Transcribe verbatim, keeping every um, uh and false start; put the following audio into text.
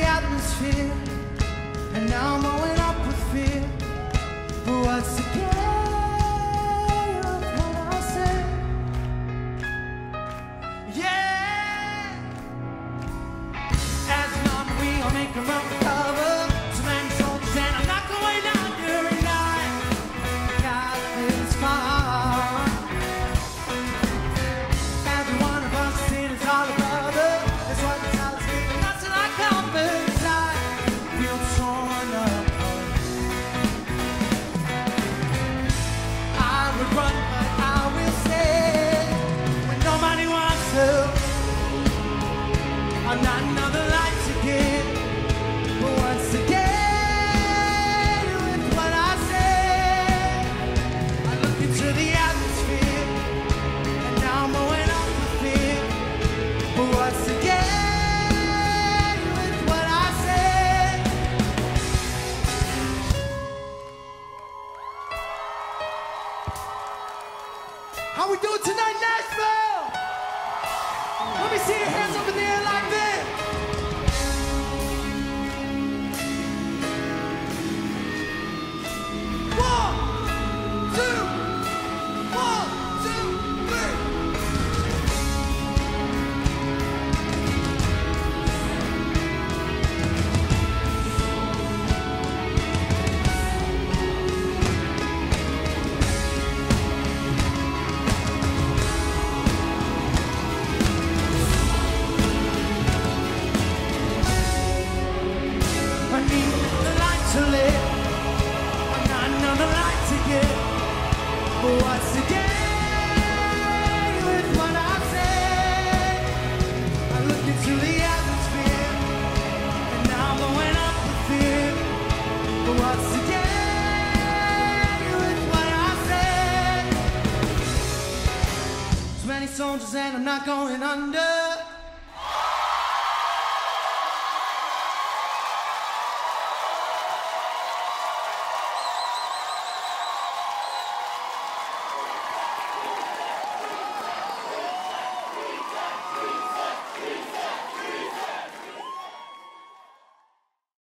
atmosphere, and now I'm going up with fear. But what's the game of what I say? Yeah. As long as we all make a run for cover, so many soldiers and I'm not going under, and I got this far. Every one of us is all a brother. That's what the tell us me. That's what I come inside. Feel torn apart. I would run, but I will stay when nobody wants to. I'm not another light to give, but once again, with what I say, I look into the atmosphere, and now I'm going up with fear. But once again, with what I say. How we doing tonight, Nashville? Let me see your hands up in the air like this. One, two, one, two, three. I need the light to live. I'm not another light to give. But once again, with what I say, I look into the atmosphere, and now I'm going up with fear. But once again, with what I say, so many soldiers and I'm not going under.